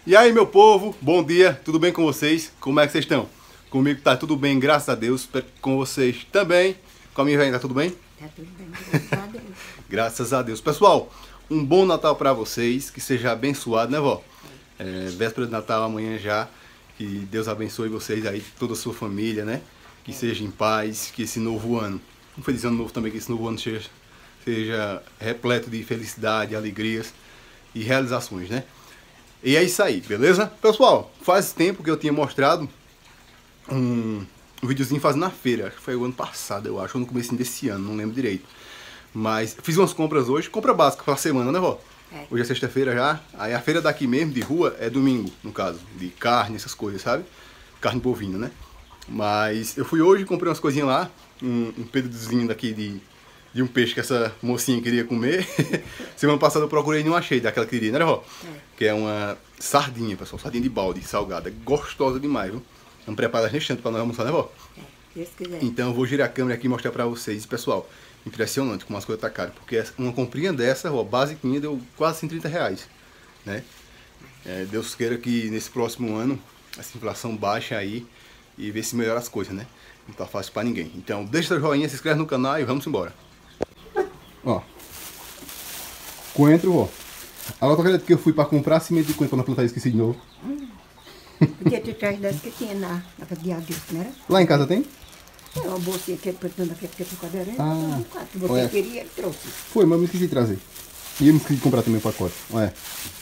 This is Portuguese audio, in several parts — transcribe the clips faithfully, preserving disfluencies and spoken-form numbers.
E aí, meu povo, bom dia, tudo bem com vocês? Como é que vocês estão? Comigo tá tudo bem, graças a Deus. Espero que com vocês também. Com a minha velha, tá tudo bem? Tá tudo bem, graças a Deus. Graças a Deus. Pessoal, um bom Natal pra vocês, que seja abençoado, né, vó? É, véspera de Natal amanhã já. Que Deus abençoe vocês aí, toda a sua família, né? Que seja em paz, que esse novo ano, um feliz ano novo também, que esse novo ano seja, seja repleto de felicidade, alegrias e realizações, né? E é isso aí, beleza? Pessoal, faz tempo que eu tinha mostrado um, um videozinho fazendo na feira, acho que foi o ano passado, eu acho, ou no começo desse ano, não lembro direito. Mas fiz umas compras hoje, compra básica para a semana, né, vó? É. Hoje é sexta-feira já, aí a feira daqui mesmo, de rua, é domingo, no caso, de carne, essas coisas, sabe? Carne bovina, né? Mas eu fui hoje, comprei umas coisinhas lá, um, um pedacinho daqui de, de um peixe que essa mocinha queria comer. Semana passada eu procurei e não achei daquela que queria, né, vó? É. Que é uma sardinha, pessoal, sardinha de balde, salgada, gostosa demais, viu? Vamos preparar restante para nós almoçar, né, vó? É, Deus quiser. Então eu vou girar a câmera aqui e mostrar para vocês, pessoal. Impressionante como as coisas tá caras, porque uma comprinha dessa, ó, basiquinha, deu quase cento e trinta reais, né? É, Deus queira que nesse próximo ano essa inflação baixe aí e ver se melhora as coisas, né? Não tá fácil pra ninguém. Então deixa seu joinha, se inscreve no canal e vamos embora. Ó, coentro, ó. Agora acredito que eu fui pra comprar cimento de coentro pra não plantar e esqueci de novo. Hum. Podia ter trazido das que tinha na, na casa de Adilson, não era? Lá em casa tem? É uma bolsinha que ele pretende naquele que eu tô cadeirante. Ah, se você olha. Queria, ele trouxe. Foi, mas eu me esqueci de trazer. E eu me esqueci de comprar também o pacote. Olha.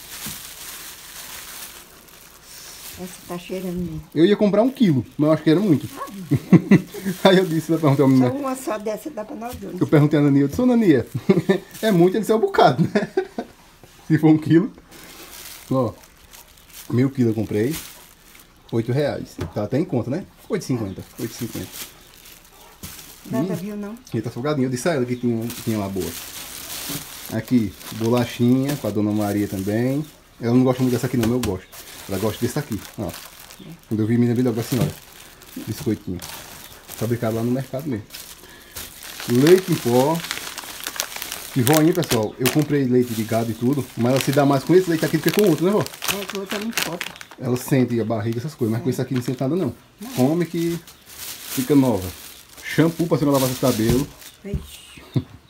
Essa tá cheirando mesmo. Eu ia comprar um quilo, mas eu acho que era muito. Ah, aí eu disse, eu perguntei ao menino. Só uma só dessa dá pra nós dois. Eu perguntei a Nania, eu disse, ô Nania, é muito, ele disse, é um bocado, né? Se for um quilo. Ó, meio quilo eu comprei. Oito reais. Tá até em conta, né? Oito e cinquenta. Oito e cinquenta. Nada hum. viu, não? E tá salgadinho. Eu disse a ela que tinha, tinha lá boa. Aqui, bolachinha com a Dona Maria também. Ela não gosta muito dessa aqui não, mas eu gosto. Ela gosta desse aqui, ó. É. Quando eu vi, me lembrei logo da senhora. Biscoitinho. Fabricado lá no mercado mesmo. Leite em pó. E voinha, pessoal, eu comprei leite de gado e tudo, mas ela se dá mais com esse leite aqui do que com o outro, né, vó? É, que o outro é muito forte. Ela sente a barriga, essas coisas, mas é. Com esse aqui não sente nada não. não. Come que fica nova. Shampoo pra você não lavar seu cabelo. Vixe.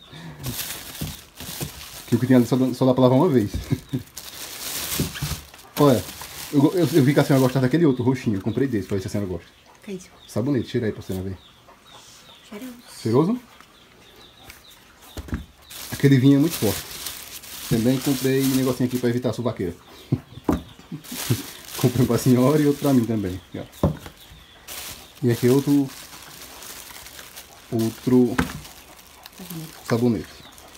Que o que tem ali só, só dá pra lavar uma vez. Olha, eu, eu, eu vi que a senhora gostava daquele outro roxinho, eu comprei desse, pra ver se a senhora gosta. Que isso? Sabonete, cheira aí pra senhora ver. Cheiroso. Cheiroso? Aquele vinho é muito forte. Também comprei um negocinho aqui pra evitar a suvaqueira. Comprei um pra senhora e outro pra mim também. E aqui outro... Outro... Sabonete.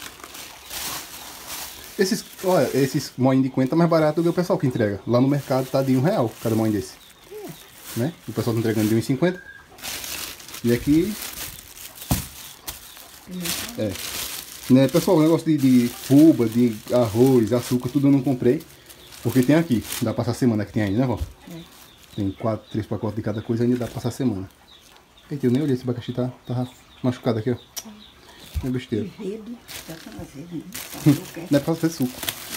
Esses, olha, esses moinhos de coentro tá mais barato do que o pessoal que entrega. Lá no mercado tá de um real cada moinho desse. É. Né? O pessoal tá entregando de um e cinquenta. E aqui... É. Né, pessoal, o negócio de, de fuba, de arroz, açúcar, tudo eu não comprei. Porque tem aqui, dá pra passar a semana que tem ainda, né, vó? É. Tem quatro, três pacotes de cada coisa, ainda dá pra passar a semana. Eita, eu nem olhei, esse abacaxi tá, tá machucado aqui, ó. É besteira. Azedo, dá pra fazer, não é pra fazer suco.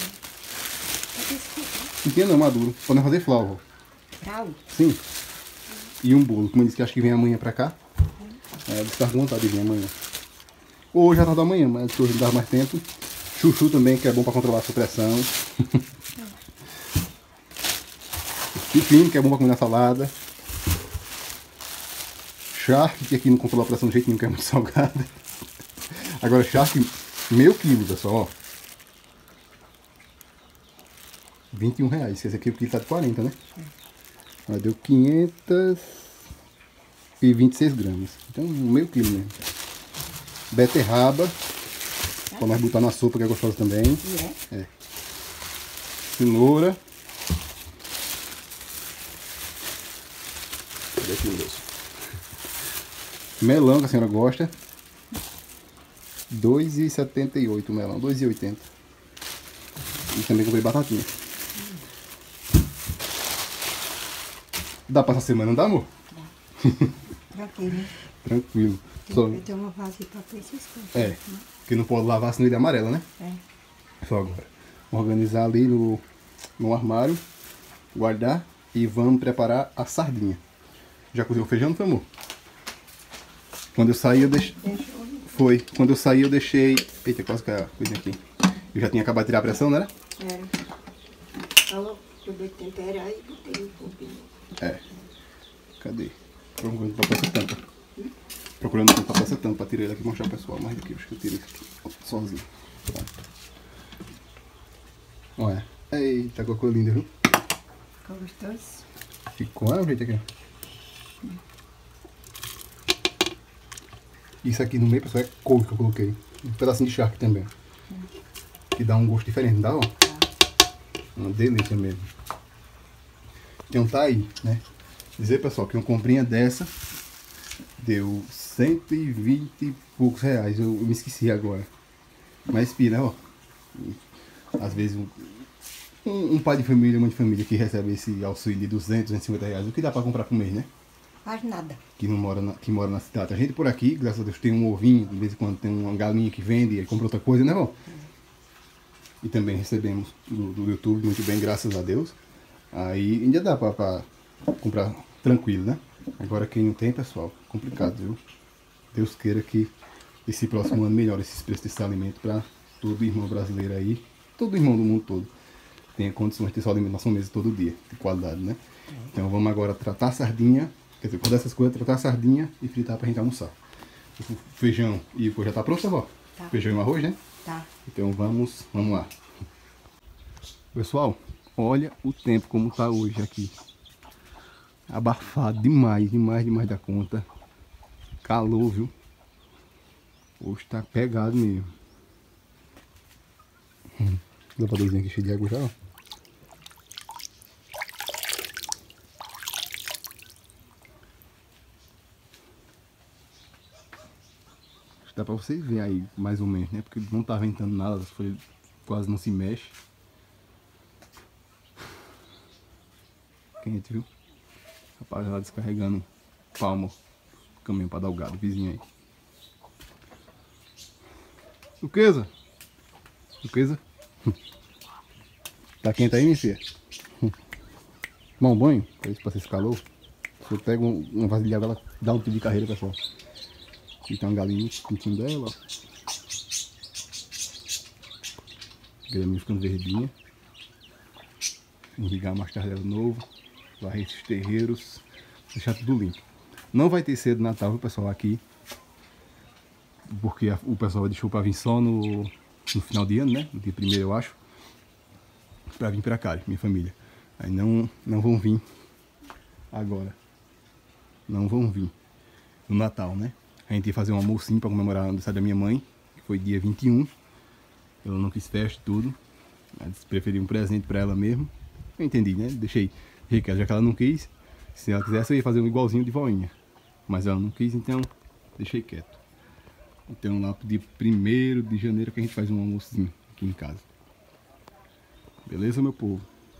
Não tinha não, maduro. Podemos fazer flauta, vó. Flauta? Sim. E um bolo, como eu disse que acho que vem amanhã pra cá. É, eu estou com vontade de vir amanhã. Ou já tá da manhã, mas hoje não dá mais tempo. Chuchu também, que é bom para controlar a sua pressão. Pepino, que é bom para comer na salada. Charque, que aqui não controla a pressão de jeito nenhum, que é muito salgada. Agora charque, meio quilo, pessoal, ó. vinte e um reais, esse aqui o quilo tá de quarenta, né? Ó, deu quinhentos e vinte e seis gramas. Então, meio quilo mesmo. Beterraba, para nós botar na sopa, que é gostosa também. É. É. Cenoura. Cadê aqui o doce? Melão, que a senhora gosta. dois e setenta e oito o melão, dois e oitenta. E também comprei batatinha. Dá pra essa semana, não dá, amor? Dá. Tranquilo. Tranquilo. Só... Tem uma vazia pra pôr essas coisas. É, porque não pode lavar senão ele é amarela, né? É. Só agora. Organizar ali no, no armário. guardar e vamos preparar a sardinha. Já cozinhou o feijão, não foi, amor? Quando eu saí eu deixei... Foi. Quando eu saí eu deixei... Eita, quase caiu a coisinha aqui. Eu já tinha acabado de tirar a pressão, né? Era. Falou que eu botei temperar e botei um pouquinho. É. Cadê? Procurando papel essa tampa. Procurando papel essa tampa pra tirar ele aqui e mostrar pro pessoal. Mais daqui, acho que eu tirei isso aqui sozinho. Olha. Eita, cocô linda, viu? Ficou gostoso? Ficou, olha o jeito aqui. Isso aqui no meio, pessoal, é couve que eu coloquei. Um pedacinho de charque também. Hum. Que dá um gosto diferente, não dá, ó? Uma delícia mesmo. Então tá aí, né? Dizer, pessoal, que uma comprinha dessa deu cento e vinte e poucos reais. Eu, eu me esqueci agora. Mas, né, ó. Às vezes, um, um, um pai de família, uma mãe de família que recebe esse auxílio de duzentos, duzentos e cinquenta reais, o que dá pra comprar por mês, né? Faz nada. Que não mora na, que mora na cidade. A gente por aqui, graças a Deus, tem um ovinho, de vez em quando tem uma galinha que vende, ele compra outra coisa, né, ó? E também recebemos do, do YouTube, muito bem, graças a Deus. Aí ainda dá pra, pra comprar tranquilo, né? Agora quem não tem, pessoal, complicado, viu? Deus queira que esse próximo ano melhore esses preços desse alimento pra todo irmão brasileiro aí, todo irmão do mundo todo, tenha condições de ter sua alimentação mesa todo dia, de qualidade, né? Então vamos agora tratar a sardinha, quer dizer, com dessas coisas, tratar a sardinha e fritar pra gente almoçar. O feijão e o coisa já tá pronto, avó? Tá. Feijão e arroz, né? Tá. Então vamos, vamos lá. Pessoal, olha o tempo como tá hoje aqui. Abafado demais, demais, demais da conta. Calor, viu? Hoje tá pegado mesmo. Hum. Dá pra dozinha aqui cheio de água já, ó. Dá pra vocês verem aí, mais ou menos, né? Porque não tá ventando nada, as folhas quase não se mexe. Quente, viu? Rapaz, lá descarregando palma, caminho pra dar o gado, vizinho aí. Duquesa? Duquesa? Tá quente aí, minha filha? Tomar um banho? Pra isso, pra esse calor. Se eu pego uma vasilha de água, ela dá um tiro de carreira, pessoal. Aqui tem uma galinha curtindo dela, ó. Graminha ficando verdinha. Irrigar mais tarde ela de novo. Varrer esses terreiros. Deixar tudo limpo. Não vai ter cedo Natal, viu, pessoal, aqui. Porque a, o pessoal deixou pra vir só no, no final de ano, né? No dia primeiro, eu acho. Pra vir pra cá, minha família. Aí não, não vão vir agora. Não vão vir no Natal, né? A gente ia fazer um almocinho para comemorar o aniversário da minha mãe, que foi dia vinte e um. Ela não quis festa e tudo. Mas preferi um presente para ela mesmo. Eu entendi, né? Deixei rica, já que ela não quis. Se ela quisesse, eu ia fazer um igualzinho de voinha. Mas ela não quis, então deixei quieto. Então lá pro dia primeiro de janeiro que a gente faz um almocinho aqui em casa. Beleza, meu povo?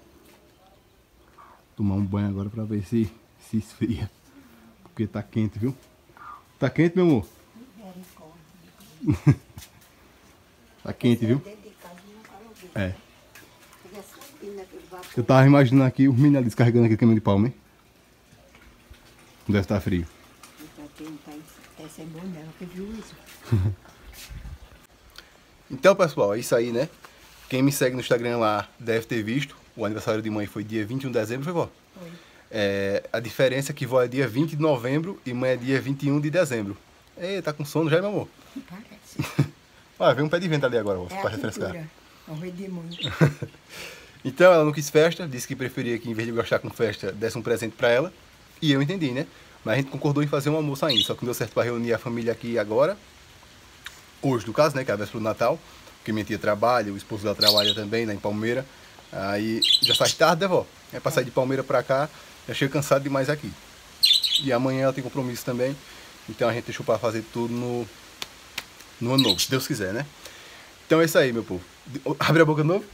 Tomar um banho agora para ver se se esfria. Porque tá quente, viu? Tá quente, meu amor? Tá quente, viu? É. Eu tava imaginando aqui os meninos descarregando aqui o caminhão de palma, hein? Deve estar frio. Então, pessoal, é isso aí, né? Quem me segue no Instagram lá deve ter visto. O aniversário de mãe foi dia vinte e um de dezembro, foi, vó? Foi. É, a diferença é que vó é dia vinte de novembro e mãe é dia vinte e um de dezembro. Ei, tá com sono já, meu amor? Parece. Olha, vem um pé de vento ali agora, ó, é pra refrescar. Então, ela não quis festa, disse que preferia que, em vez de gostar com festa, desse um presente pra ela. E eu entendi, né? Mas a gente concordou em fazer um almoço ainda, só que não deu certo pra reunir a família aqui agora. Hoje, no caso, né, que é a véspera do Natal. Porque minha tia trabalha, o esposo dela trabalha também, lá em Palmeira. Aí, já faz tarde, né, vó? É pra sair de Palmeira pra cá. Já chego cansado demais aqui. E amanhã ela tem compromisso também. Então a gente deixou para fazer tudo no, no ano novo, se Deus quiser, né? Então é isso aí, meu povo. Abre a boca de novo.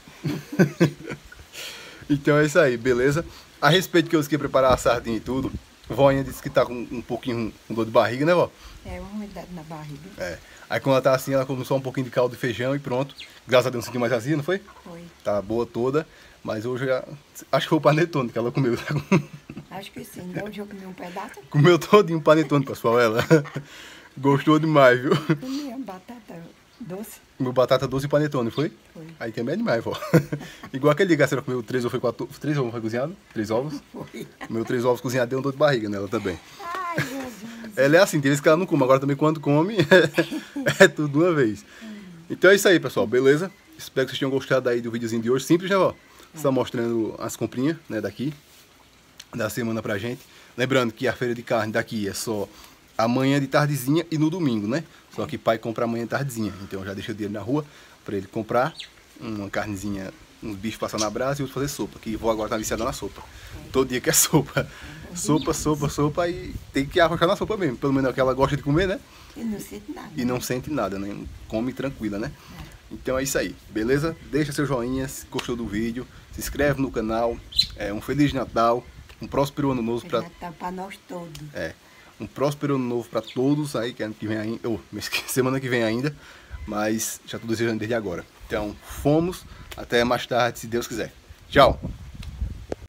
Então é isso aí, beleza? A respeito que eu queria preparar a sardinha e tudo, Voinha disse que tá com um pouquinho com dor de barriga, né, vó? É, uma umidade na barriga. É. Aí quando ela tá assim, ela começou um pouquinho de caldo de feijão e pronto. Graças a Deus não sentiu mais azia, não foi? Foi. Tá boa toda. Mas hoje já, acho que foi o panetone que ela comeu. Acho que sim. Da onde eu comi um pedaço, Comeu todinho o panetone, pessoal, ela. Gostou demais, viu? eu comi uma batata doce. Comeu batata doce e panetone, foi? Foi. Aí também é demais, vó. Igual aquele dia que a senhora comeu três ou foi quatro. Três ovos foi cozinhado? Três ovos? Foi. Comeu três ovos cozinhados, deu um dor de barriga nela também. Ai, Jesus. Ela é assim, tem vezes que ela não come, agora também quando come, é tudo de uma vez. Então é isso aí, pessoal, beleza? Espero que vocês tenham gostado aí do videozinho de hoje. Simples, né, ó? Está mostrando as comprinhas, né, daqui, da semana pra gente. Lembrando que a feira de carne daqui é só amanhã de tardezinha e no domingo, né? Só que pai compra amanhã de tardezinha. Então já deixa o dinheiro na rua pra ele comprar uma carnezinha, uns bichos passar na brasa e outros fazer sopa. Que vou agora tá viciada na sopa. Todo dia que é sopa. Sopa, sopa, sopa e tem que arrochar na sopa mesmo. Pelo menos é o que ela gosta de comer, né? E não sente nada. E não sente nada, né? Come tranquila, né? Então é isso aí, beleza? Deixa seu joinha se gostou do vídeo, se inscreve no canal, é, um Feliz Natal, um próspero ano novo para Tá para nós todos. é, um próspero ano novo para todos aí que ano que vem ainda, ou semana que vem ainda, mas já estou desejando desde agora. Então, fomos, até mais tarde, se Deus quiser. Tchau!